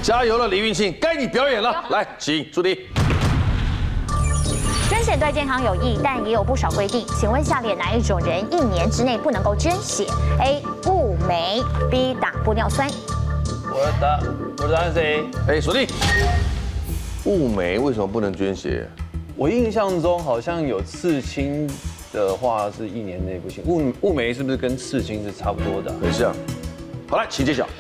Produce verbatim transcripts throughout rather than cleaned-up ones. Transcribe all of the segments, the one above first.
加油了，李运庆，该你表演了。来，请出题。 捐血对健康有益，但也有不少规定。请问下列哪一种人一年之内不能够捐血 ？A. 雾眉 B. 打玻尿酸。 我的答，我的答案是 A。 哎，锁定。雾眉为什么不能捐血？ 我印象中好像有刺青的话是一年内不行。雾雾眉是不是跟刺青是差不多的？ 很像。好来，请揭晓。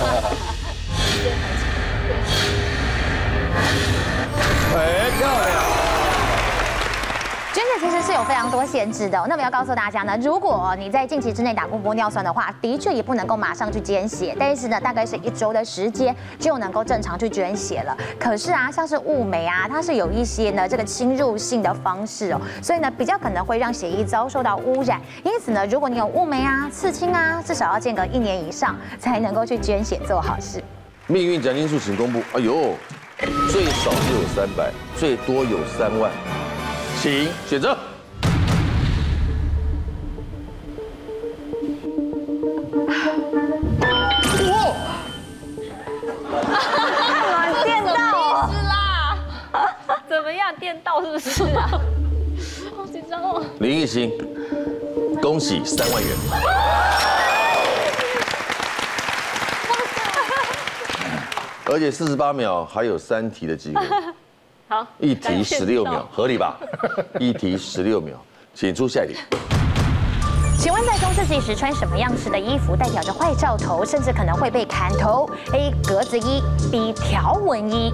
哎，漂亮。 捐血其实是有非常多限制的、哦，那么要告诉大家呢，如果你在近期之内打过玻尿酸的话，的确也不能够马上去捐血，但是呢，大概是一周的时间就能够正常去捐血了。可是啊，像是雾眉啊，它是有一些呢这个侵入性的方式哦，所以呢比较可能会让血液遭受到污染。因此呢，如果你有雾眉啊、刺青啊，至少要间隔一年以上才能够去捐血做好事。 命运奖金数请公布。哎呦，最少就有三百，最多有三万。 请选择。哇！ 干嘛电到啊？ 是啦，怎么样？电到是不是啊？好紧张哦。 林奕欣，恭喜三万元。而且四十八秒还有三题的机会。 好， 一题十六秒，合理吧？一题十六秒，请出下一题。 请问在中世纪时穿什么样式的衣服代表着坏兆头，甚至可能会被砍头 ？A. 格子衣 ，B. 条纹衣。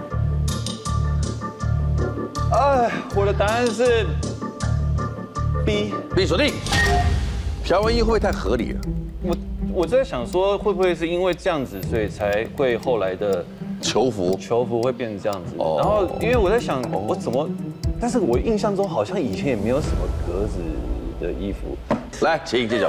哎，我的答案是 B。 B 锁定。条纹衣会不会太合理了？ 我我在想说，会不会是因为这样子，所以才会后来的。 囚服， 囚服会变成这样子。 哦、 然后，因为我在想，我怎么？但是我印象中好像以前也没有什么格子的衣服。 来，请揭晓。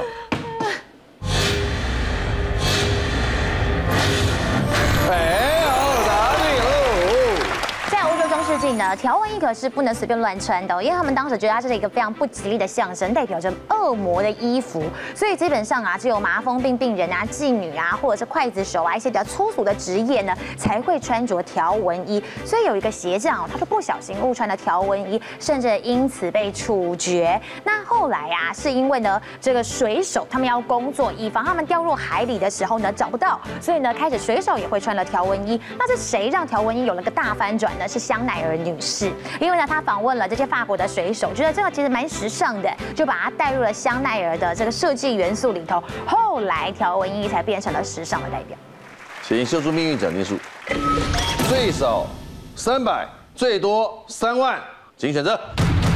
哎，好，答对哦。 在欧洲中世纪呢，条纹衣可是不能随便乱穿的、哦，因为他们当时觉得它是一个非常不吉利的象征，代表着恶魔的衣服，所以基本上啊，只有麻风病病人啊、妓女啊，或者是刽子手啊一些比较粗俗的职业呢，才会穿着条纹衣。所以有一个鞋匠哦，他就不小心误穿了条纹衣，甚至因此被处决。那后来啊，是因为呢，这个水手他们要工作，以防他们掉入海里的时候呢找不到，所以呢，开始水手也会穿了条纹衣。那是谁让条纹衣有了个大翻转呢？是香奈儿女士，因为呢，她访问了这些法国的水手，觉得这个其实蛮时尚的，就把它带入了香奈儿的这个设计元素里头。后来条纹衣才变成了时尚的代表。 请秀出命运奖金数，最少三百，最多三万，请选择。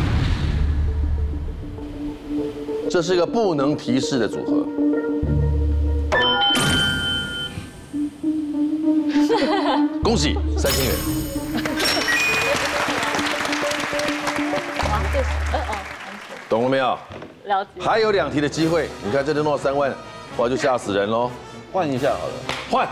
这是一个不能提示的组合。恭喜三千元。懂了没有？ 了解。 还有两题的机会，你看这就弄到三万，哇，就吓死人喽！ 换一下好了， 换。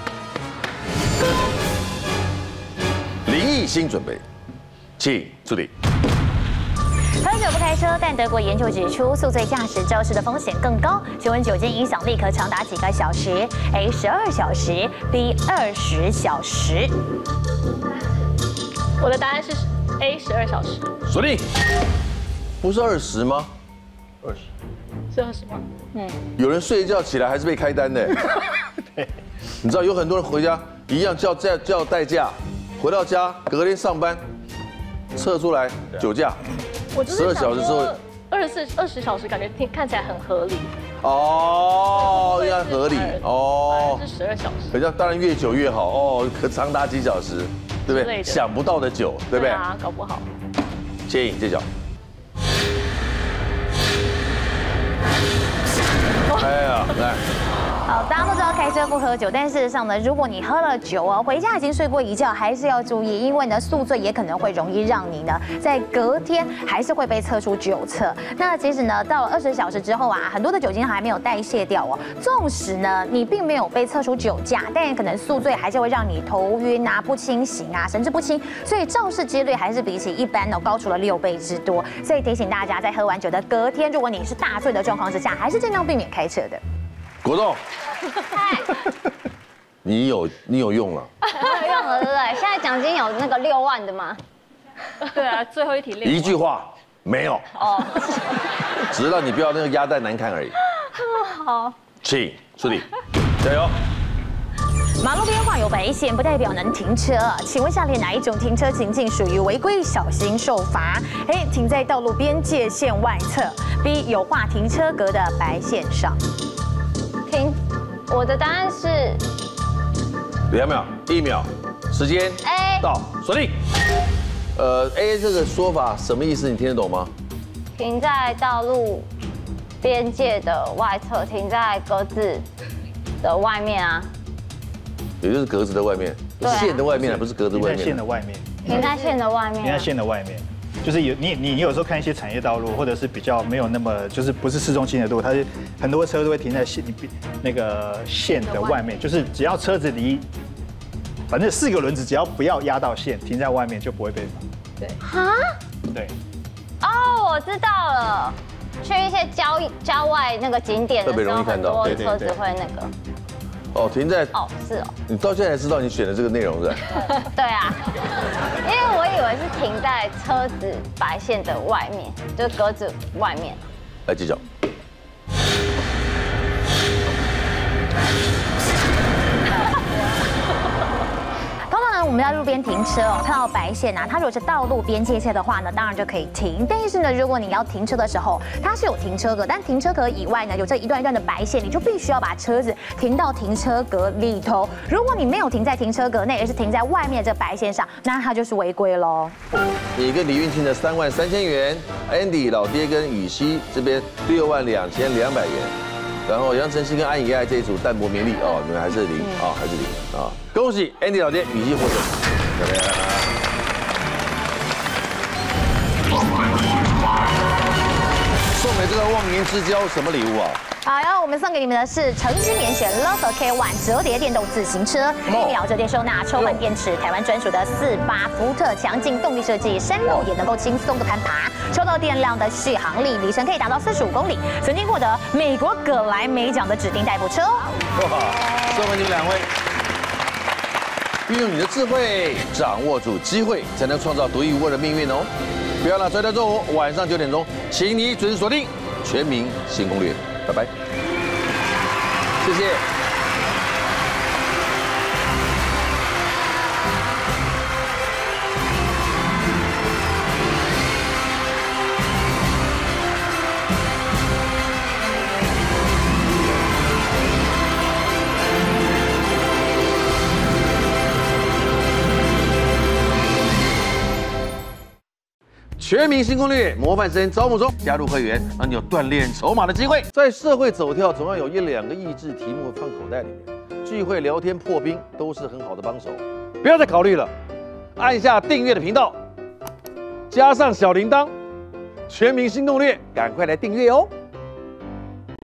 林奕欣准备，请出题。 喝酒不开车，但德国研究指出，宿醉驾驶肇事的风险更高。请问酒精影响力可长达几个小时 ？A. 十二小时 ，B. 二十小时。 我的答案是 A 十二小时。 锁定。不是二十吗？ 二十。 是二十吗？嗯。 有人睡一觉起来还是被开单的。对。你知道有很多人回家一样叫叫叫代驾，回到家隔天上班，测出来酒驾。 我就是想说，二十四二十小时感觉听看起来很合理。 哦，应该合理哦。 是十二小时。 可是当然越久越好哦，可长达几小时，对不对？想不到的酒，对不对？ 啊，搞不好。 请揭晓。哎呀，来。 好，大家都知道开车不喝酒，但事实上呢，如果你喝了酒哦，回家已经睡过一觉，还是要注意，因为呢，宿醉也可能会容易让你呢，在隔天还是会被测出酒测。那其实呢，到了二十小时之后啊，很多的酒精还没有代谢掉哦。纵使呢，你并没有被测出酒驾，但可能宿醉还是会让你头晕啊、不清醒啊、神志不清，所以肇事几率还是比起一般哦高出了六倍之多。所以提醒大家，在喝完酒的隔天，如果你是大醉的状况之下，还是尽量避免开车的。 果冻， 你有你有用了， 没有用了，对不对？现在奖金有那个六万的吗？ 对啊，最后一题六。 一句话没有， 哦， 只是让你不要那个鸭蛋难看而已。 好， 请出题，加油。 马路边画有白线，不代表能停车。请问下列哪一种停车情境属于违规，小心受罚 ？A. 停在道路边界线外侧 ；B. 有画停车格的白线上。 停，我的答案是两秒，一秒，时间 A。 到，锁定。呃 ，A 这个说法什么意思？你听得懂吗？ 停在道路边界的外侧，停在格子的外面啊。 也就是格子的外面， 对啊线的外面，不是格子停在外面。 线的外面， 停在线的外面、啊。 停在线的外面，就是有你你你有时候看一些产业道路，或者是比较没有那么就是不是市中心的路，它是很多车都会停在线那个线的外面，就是只要车子离，反正四个轮子只要不要压到线，停在外面就不会被罚。 对。 哈？ 对。 哦，我知道了。去一些郊郊外那个景点的特别时候， 容易看到很多对对对车子会那个。 哦，停在哦，是哦。 你到现在才知道你选的这个内容是吧？ 对啊，因为我以为是停在车子白线的外面，就是格子外面。 来揭晓。 通常呢，我们在路边停车哦，看到白线啊，它如果是道路边界线的话呢，当然就可以停。但是呢，如果你要停车的时候，它是有停车格，但停车格以外呢，有这一段一段的白线，你就必须要把车子停到停车格里头。如果你没有停在停车格内，而是停在外面的这个白线上，那它就是违规喽。 你跟李运庆的三万三千元 ，Andy 老爹跟雨熙这边六万两千两百元。然后杨晨曦跟安以爱这一组淡泊名利哦，你们还是零啊，还是零啊！恭喜 Andy 老爹雨熙获胜，漂亮！送给这个忘年之交什么礼物啊？ 好，然后我们送给你们的是诚心免选 Love K One 折叠电动自行车，一秒折叠收纳，充满电池，台湾专属的四八福特强劲动力设计，山路也能够轻松的攀爬，抽到电量的续航力，里程可以达到四十五公里，曾经获得美国葛莱美奖的指定代步车哦。 哇，送给你们两位。运用你的智慧，掌握住机会，才能创造独一无二的命运哦！不要让周六周五晚上九点钟，请你准时锁定《全民新攻略》，拜拜，谢谢。全民新攻略模范生招募中，加入会员让你有锻炼筹码的机会。在社会走跳，总要有一两个益智题目放口袋里面，聚会聊天破冰都是很好的帮手。不要再考虑了，按下订阅的频道，加上小铃铛，全民新攻略，赶快来订阅哦。